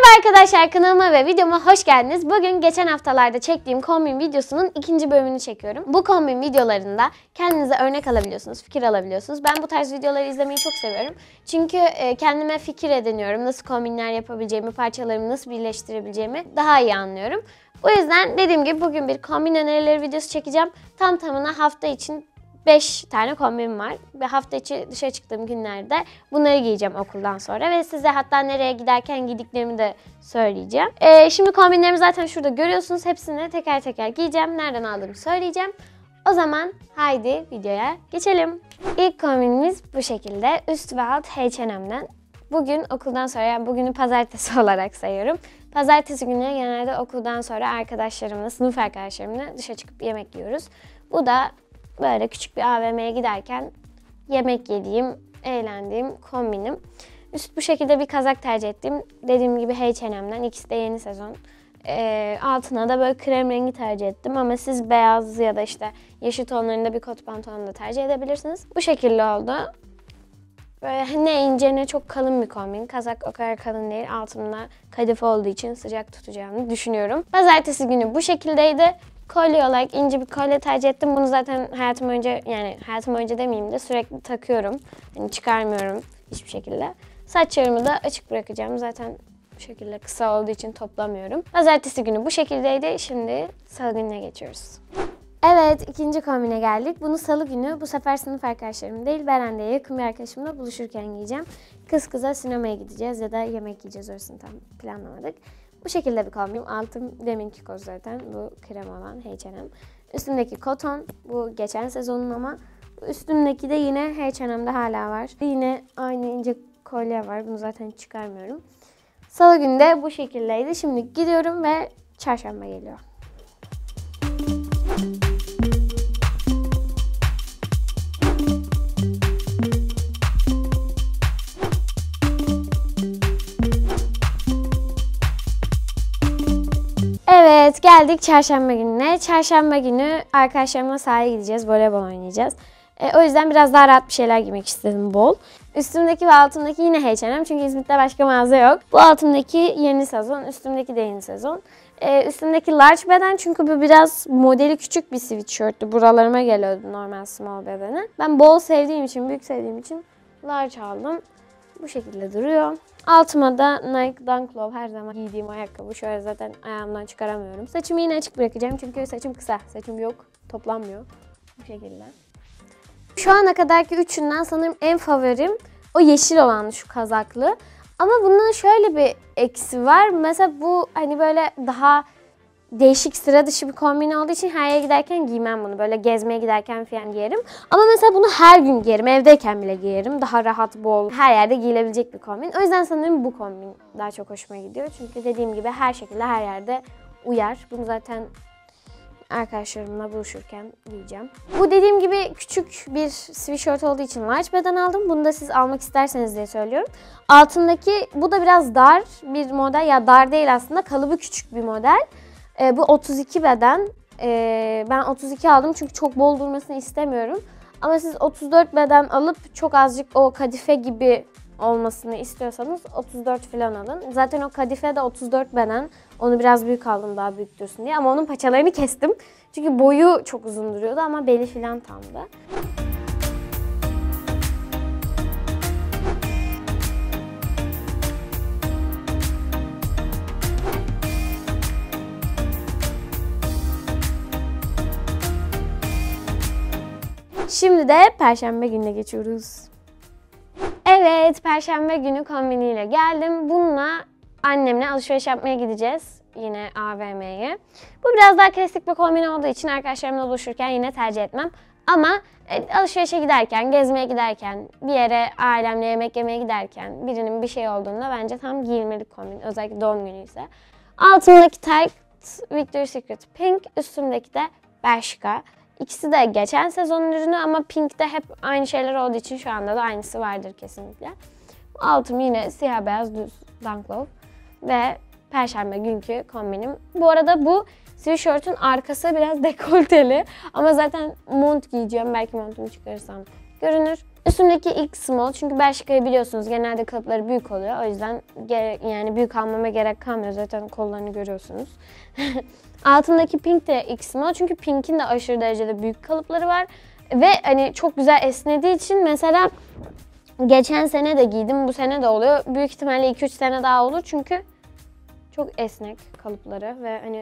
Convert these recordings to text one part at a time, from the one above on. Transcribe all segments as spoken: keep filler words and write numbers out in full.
Arkadaşlar, kanalıma ve videoma hoş geldiniz. Bugün geçen haftalarda çektiğim kombin videosunun ikinci bölümünü çekiyorum. Bu kombin videolarında kendinize örnek alabiliyorsunuz, fikir alabiliyorsunuz. Ben bu tarz videoları izlemeyi çok seviyorum. Çünkü kendime fikir ediniyorum. Nasıl kombinler yapabileceğimi, parçalarımı nasıl birleştirebileceğimi daha iyi anlıyorum. O yüzden dediğim gibi bugün bir kombin önerileri videosu çekeceğim. Tam tamına hafta için beş tane kombin var ve hafta içi dışarı çıktığım günlerde bunları giyeceğim okuldan sonra ve size hatta nereye giderken giydiklerimi de söyleyeceğim. Ee, şimdi kombinlerimi zaten şurada görüyorsunuz. Hepsini teker teker giyeceğim. Nereden aldığımı söyleyeceğim. O zaman haydi videoya geçelim. İlk kombinimiz bu şekilde. Üst ve alt H and M'den. Bugün okuldan sonra, yani bugünü pazartesi olarak sayıyorum. Pazartesi günleri genelde okuldan sonra arkadaşlarımla, sınıf arkadaşlarımla dışarı çıkıp yemek yiyoruz. Bu da böyle küçük bir A V M'ye giderken yemek yediğim, eğlendiğim kombinim. Üst bu şekilde bir kazak tercih ettim. Dediğim gibi H and M'den, ikisi de yeni sezon. Ee, altına da böyle krem rengi tercih ettim ama siz beyaz ya da işte yeşil tonlarında bir kot pantolon da tercih edebilirsiniz. Bu şekilde oldu. Böyle ne ince ne çok kalın bir kombin. Kazak o kadar kalın değil. Altımda kadife olduğu için sıcak tutacağını düşünüyorum. Pazartesi günü bu şekildeydi. Kolye olarak ince bir kolye tercih ettim. Bunu zaten hayatım önce, yani hayatım önce demeyeyim de sürekli takıyorum. Yani çıkarmıyorum hiçbir şekilde. Saçlarımı da açık bırakacağım. Zaten bu şekilde kısa olduğu için toplamıyorum. Pazartesi günü bu şekildeydi. Şimdi salı gününe geçiyoruz. Evet, ikinci kombine geldik. Bunu salı günü bu sefer sınıf arkadaşlarım değil, Berende'ye yakın bir arkadaşımla buluşurken giyeceğim. Kız kıza sinemaya gideceğiz ya da yemek yiyeceğiz, orasını tam planlamadık. Bu şekilde bir kombin. Altım deminki kot zaten. Bu krem olan H and M. Üstümdeki koton. Bu geçen sezonun ama. Üstümdeki de yine H and M'de hala var. Yine aynı ince kolye var. Bunu zaten çıkarmıyorum. Salı günü de bu şekildeydi. Şimdi gidiyorum ve çarşamba geliyor. Evet, geldik çarşamba gününe. Çarşamba günü arkadaşlarımla sahaya gideceğiz, voleybol oynayacağız. E, o yüzden biraz daha rahat bir şeyler giymek istedim, bol. Üstümdeki ve altımdaki yine H and M çünkü İzmit'te başka mağaza yok. Bu altımdaki yeni sezon, üstümdeki de yeni sezon. E, üstümdeki large beden çünkü bu biraz modeli küçük bir sweatshirttü. Buralarıma geliyordu normal small bedeni. Ben bol sevdiğim için, büyük sevdiğim için large aldım. Bu şekilde duruyor. Altıma da Nike Dunk Low, her zaman giydiğim ayakkabı. Şöyle zaten ayağımdan çıkaramıyorum. Saçımı yine açık bırakacağım çünkü saçım kısa. Saçım yok, toplanmıyor. Bu şekilde. Şu ana kadarki üçünden sanırım en favorim o yeşil olan, şu kazaklı. Ama bunun şöyle bir eksi var. Mesela bu hani böyle daha değişik, sıra dışı bir kombin olduğu için her yere giderken giymem bunu. Böyle gezmeye giderken falan giyerim. Ama mesela bunu her gün giyerim. Evdeyken bile giyerim. Daha rahat, bol, her yerde giyilebilecek bir kombin. O yüzden sanırım bu kombin daha çok hoşuma gidiyor. Çünkü dediğim gibi her şekilde her yerde uyar. Bunu zaten arkadaşlarımla buluşurken giyeceğim. Bu dediğim gibi küçük bir sweatshirt olduğu için large beden aldım. Bunu da siz almak isterseniz diye söylüyorum. Altındaki bu da biraz dar bir model. Ya dar değil aslında, kalıbı küçük bir model. E, bu otuz iki beden. E, ben otuz iki aldım çünkü çok bol durmasını istemiyorum. Ama siz otuz dört beden alıp çok azıcık o kadife gibi olmasını istiyorsanız otuz dört falan alın. Zaten o kadife de otuz dört beden. Onu biraz büyük aldım daha büyük dursun diye. Ama onun paçalarını kestim. Çünkü boyu çok uzun duruyordu ama beli falan tamdı. Şimdi de Perşembe gününe geçiyoruz. Evet, Perşembe günü kombiniyle geldim. Bununla annemle alışveriş yapmaya gideceğiz. Yine A V M'ye. Bu biraz daha klasik bir kombin olduğu için arkadaşlarımla buluşurken yine tercih etmem. Ama e, alışverişe giderken, gezmeye giderken, bir yere ailemle yemek yemeye giderken birinin bir şey olduğunda bence tam giyilmelik kombin. Özellikle doğum günü ise. Altımdaki tayt Victoria's Secret Pink, üstümdeki de Bershka. İkisi de geçen sezonun ürünü ama Pink'te hep aynı şeyler olduğu için şu anda da aynısı vardır kesinlikle. Altım yine siyah beyaz düz Dunk Low ve Perşembe günkü kombinim. Bu arada bu sweatshirt'ün arkası biraz dekolteli ama zaten mont giyeceğim. Belki montumu çıkarırsam görünür. Üstümdeki X small çünkü Bershka'yı biliyorsunuz genelde kalıpları büyük oluyor. O yüzden yani büyük almama gerek kalmıyor. Zaten kollarını görüyorsunuz. Altındaki pink de X small çünkü pink'in de aşırı derecede büyük kalıpları var. Ve hani çok güzel esnediği için mesela geçen sene de giydim, bu sene de oluyor. Büyük ihtimalle iki üç sene daha olur çünkü çok esnek kalıpları ve hani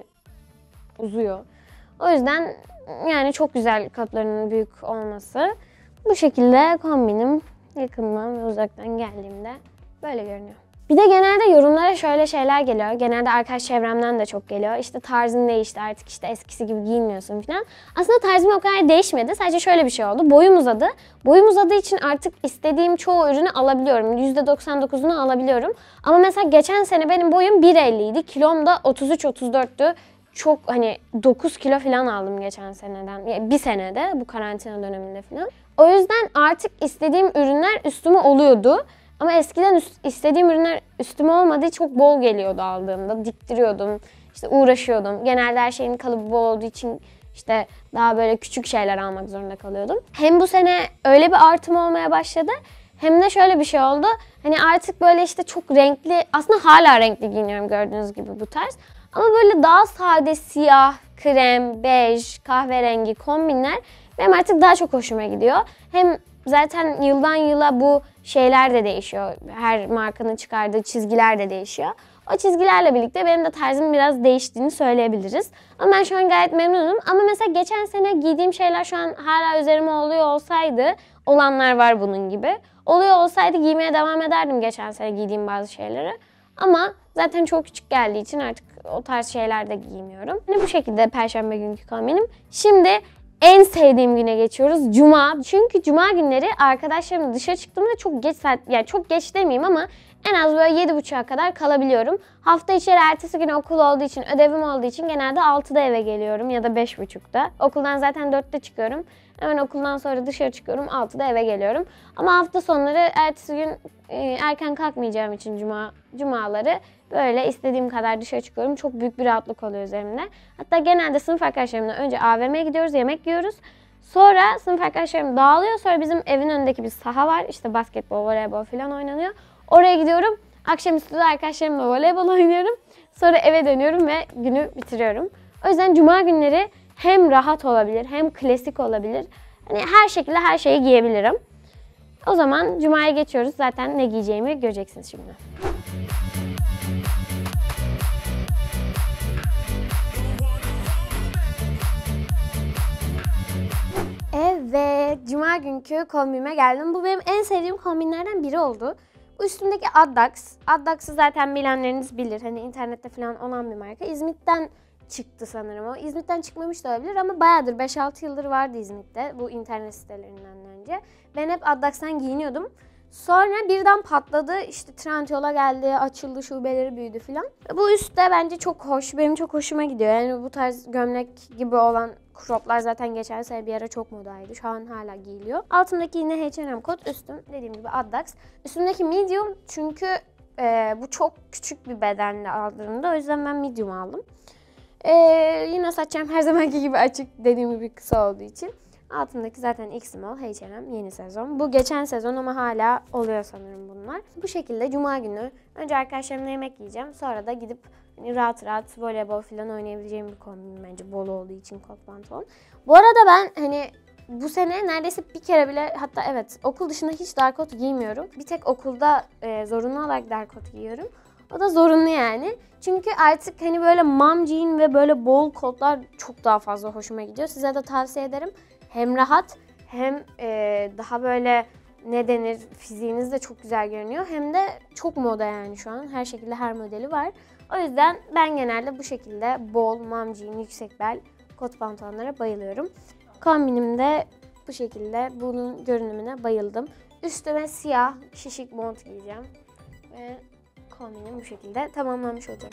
uzuyor. O yüzden yani çok güzel kalıplarının büyük olması. Bu şekilde kombinim yakından ve uzaktan geldiğimde böyle görünüyor. Bir de genelde yorumlara şöyle şeyler geliyor. Genelde arkadaş çevremden de çok geliyor. İşte tarzın değişti artık, işte eskisi gibi giyinmiyorsun falan. Aslında tarzım o kadar değişmedi. Sadece şöyle bir şey oldu. Boyum uzadı. Boyum uzadığı için artık istediğim çoğu ürünü alabiliyorum. yüzde doksan dokuzunu alabiliyorum. Ama mesela geçen sene benim boyum bir elli idi. Kilom da otuz üç otuz dörttü. Çok hani dokuz kilo falan aldım geçen seneden. Yani bir senede bu karantina döneminde falan. O yüzden artık istediğim ürünler üstüme oluyordu. Ama eskiden üst, istediğim ürünler üstüme olmadığı çok bol geliyordu aldığımda. Diktiriyordum, işte uğraşıyordum. Genelde her şeyin kalıbı bol olduğu için işte daha böyle küçük şeyler almak zorunda kalıyordum. Hem bu sene öyle bir artım olmaya başladı. Hem de şöyle bir şey oldu. Hani artık böyle işte çok renkli, aslında hala renkli giyiniyorum gördüğünüz gibi bu tarz. Ama böyle daha sade siyah, krem, bej, kahverengi kombinler benim artık daha çok hoşuma gidiyor. Hem zaten yıldan yıla bu şeyler de değişiyor. Her markanın çıkardığı çizgiler de değişiyor. O çizgilerle birlikte benim de tarzım biraz değiştiğini söyleyebiliriz. Ama ben şu an gayet memnunum. Ama mesela geçen sene giydiğim şeyler şu an hala üzerime oluyor olsaydı, olanlar var bunun gibi. Oluyor olsaydı giymeye devam ederdim geçen sene giydiğim bazı şeyleri. Ama zaten çok küçük geldiği için artık o tarz şeyler de giymiyorum. Yani bu şekilde perşembe günkü kombinim. Şimdi en sevdiğim güne geçiyoruz. Cuma. Çünkü cuma günleri arkadaşlarımla dışarı çıktığımda çok geç saat, yani çok geç demeyeyim ama en az böyle yedi buçuğa kadar kalabiliyorum. Hafta içi ertesi gün okul olduğu için, ödevim olduğu için genelde altıda eve geliyorum ya da beş buçukta. Okuldan zaten dörtte çıkıyorum. Hemen okuldan sonra dışarı çıkıyorum, altıda eve geliyorum. Ama hafta sonları ertesi gün erken kalkmayacağım için cuma cumaları böyle istediğim kadar dışarı çıkıyorum. Çok büyük bir rahatlık oluyor üzerimde. Hatta genelde sınıf arkadaşlarımla önce A V M'ye gidiyoruz, yemek yiyoruz. Sonra sınıf arkadaşlarım dağılıyor. Sonra bizim evin önündeki bir saha var. İşte basketbol, voleybol falan oynanıyor. Oraya gidiyorum. Akşamüstü de arkadaşlarımla voleybol oynuyorum. Sonra eve dönüyorum ve günü bitiriyorum. O yüzden cuma günleri hem rahat olabilir hem klasik olabilir. Hani her şekilde her şeyi giyebilirim. O zaman cumaya geçiyoruz. Zaten ne giyeceğimi göreceksiniz şimdi. Evet, cuma günkü kombime geldim. Bu benim en sevdiğim kombinlerden biri oldu. Bu üstümdeki Addax. Addax'ı zaten bilenleriniz bilir. Hani internette falan olan bir marka. İzmit'ten çıktı sanırım o. İzmit'ten çıkmamış da olabilir ama bayağıdır beş altı yıldır vardı İzmit'te. Bu internet sitelerinden önce. Ben hep Addax'tan giyiniyordum. Sonra birden patladı. İşte Trendyol'a geldi, açıldı, şubeleri büyüdü falan. Bu üst de bence çok hoş. Benim çok hoşuma gidiyor. Yani bu tarz gömlek gibi olan croplar zaten geçen sene bir ara çok modaydı. Şu an hala giyiliyor. Altındaki yine H and M kot. Üstüm dediğim gibi Addax. Üstümdeki medium çünkü e, bu çok küçük bir bedenle aldığımda. O yüzden ben medium aldım. E, yine saçlarım her zamanki gibi açık, dediğim gibi kısa olduğu için. Altındaki zaten X small, H and M yeni sezon. Bu geçen sezon ama hala oluyor sanırım bunlar. Bu şekilde cuma günü önce arkadaşlarımla yemek yiyeceğim. Sonra da gidip hani rahat rahat voleybol falan oynayabileceğim bir kombin bence, bol olduğu için kot pantolon. Bu arada ben hani bu sene neredeyse bir kere bile, hatta evet okul dışında hiç dar kot giymiyorum. Bir tek okulda e, zorunlu olarak dar kot giyiyorum. O da zorunlu yani. Çünkü artık hani böyle mom jean ve böyle bol kotlar çok daha fazla hoşuma gidiyor. Size de tavsiye ederim. Hem rahat hem e, daha böyle ne denir, fiziğiniz de çok güzel görünüyor. Hem de çok moda yani şu an. Her şekilde her modeli var. O yüzden ben genelde bu şekilde bol, mom jean, yüksek bel kot pantolonlara bayılıyorum. Kombinim de bu şekilde. Bunun görünümüne bayıldım. Üstüme siyah şişik mont giyeceğim. Ve kombinim bu şekilde tamamlanmış olacak.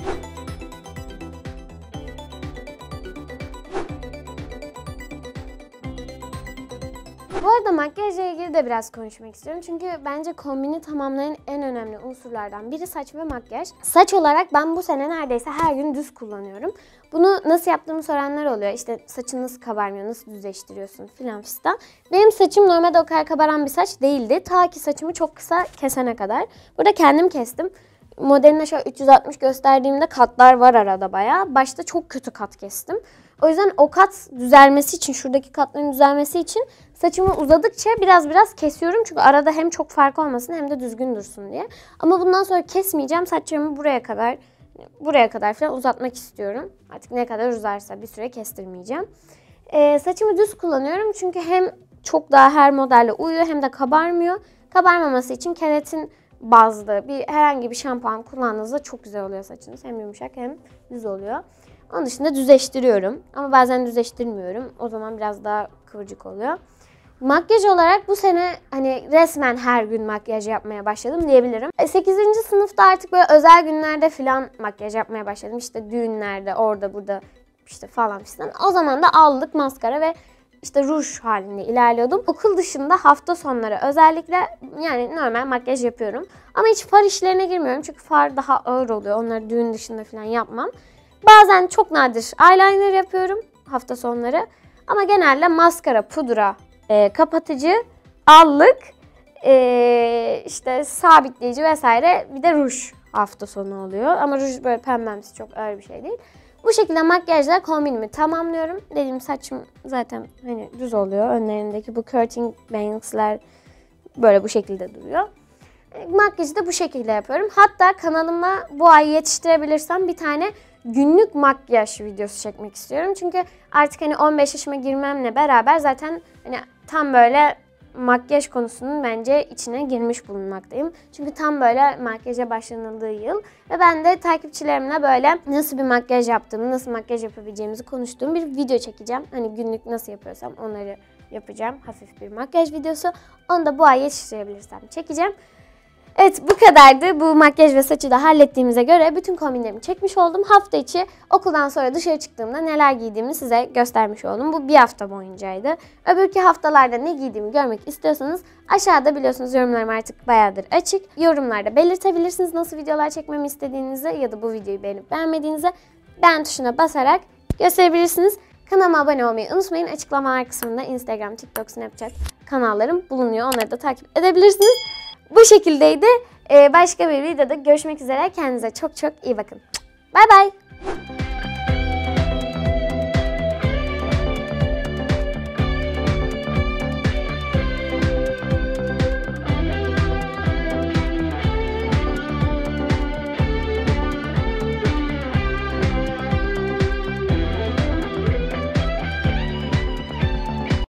Bu arada makyajla ilgili de biraz konuşmak istiyorum. Çünkü bence kombini tamamlayan en önemli unsurlardan biri saç ve makyaj. Saç olarak ben bu sene neredeyse her gün düz kullanıyorum. Bunu nasıl yaptığımı soranlar oluyor. İşte saçın nasıl kabarmıyor, nasıl düzleştiriyorsun filan fistan. Benim saçım normalde o kadar kabaran bir saç değildi. Ta ki saçımı çok kısa kesene kadar. Burada kendim kestim. Modeline şöyle üç yüz altmış gösterdiğimde katlar var arada bayağı. Başta çok kötü kat kestim. O yüzden o kat düzelmesi için, şuradaki katların düzelmesi için saçımı uzadıkça biraz biraz kesiyorum. Çünkü arada hem çok fark olmasın hem de düzgün dursun diye. Ama bundan sonra kesmeyeceğim. Saçlarımı buraya kadar, buraya kadar falan uzatmak istiyorum. Artık ne kadar uzarsa bir süre kestirmeyeceğim. Ee, saçımı düz kullanıyorum çünkü hem çok daha her modelle uyuyor hem de kabarmıyor. Kabarmaması için keratin bazlı bir herhangi bir şampuan kullandığınızda çok güzel oluyor saçınız. Hem yumuşak hem düz oluyor. Onun dışında düzleştiriyorum. Ama bazen düzleştirmiyorum. O zaman biraz daha kıvırcık oluyor. Makyaj olarak bu sene hani resmen her gün makyaj yapmaya başladım diyebilirim. sekizinci sınıfta artık böyle özel günlerde falan makyaj yapmaya başladım. İşte düğünlerde, orada burada işte falan filan. O zaman da aldık maskara ve işte ruj halinde ilerliyordum. Okul dışında hafta sonları özellikle yani normal makyaj yapıyorum. Ama hiç far işlerine girmiyorum çünkü far daha ağır oluyor. Onları düğün dışında falan yapmam. Bazen çok nadir eyeliner yapıyorum hafta sonları. Ama genelde maskara, pudra, e, kapatıcı, allık, e, işte sabitleyici vesaire bir de ruj hafta sonu oluyor. Ama ruj böyle pembemsi çok ağır bir şey değil. Bu şekilde makyajla kombinimi tamamlıyorum. Dediğim saçım zaten hani düz oluyor. Önlerindeki bu curtain bangs'ler böyle bu şekilde duruyor. Makyajı da bu şekilde yapıyorum. Hatta kanalıma bu ay yetiştirebilirsem bir tane günlük makyaj videosu çekmek istiyorum. Çünkü artık hani on beş yaşıma girmemle beraber zaten hani tam böyle makyaj konusunun bence içine girmiş bulunmaktayım. Çünkü tam böyle makyaja başlanıldığı yıl ve ben de takipçilerimle böyle nasıl bir makyaj yaptığımı, nasıl makyaj yapabileceğimizi konuştuğum bir video çekeceğim. Hani günlük nasıl yapıyorsam onları yapacağım. Hafif bir makyaj videosu. Onu da bu ay yetiştirebilirsem çekeceğim. Evet, bu kadardı. Bu makyaj ve saçı da hallettiğimize göre bütün kombinlerimi çekmiş oldum. Hafta içi okuldan sonra dışarı çıktığımda neler giydiğimi size göstermiş oldum. Bu bir hafta boyuncaydı. Öbürki haftalarda ne giydiğimi görmek istiyorsanız aşağıda biliyorsunuz yorumlarım artık bayağıdır açık. Yorumlarda belirtebilirsiniz nasıl videolar çekmemi istediğinizi ya da bu videoyu beğenip beğenmediğinizi beğen tuşuna basarak gösterebilirsiniz. Kanalıma abone olmayı unutmayın. Açıklamalar kısmında Instagram, TikTok, Snapchat kanallarım bulunuyor. Onları da takip edebilirsiniz. Bu şekildeydi. Ee, başka bir videoda görüşmek üzere. Kendinize çok çok iyi bakın. Bay bay.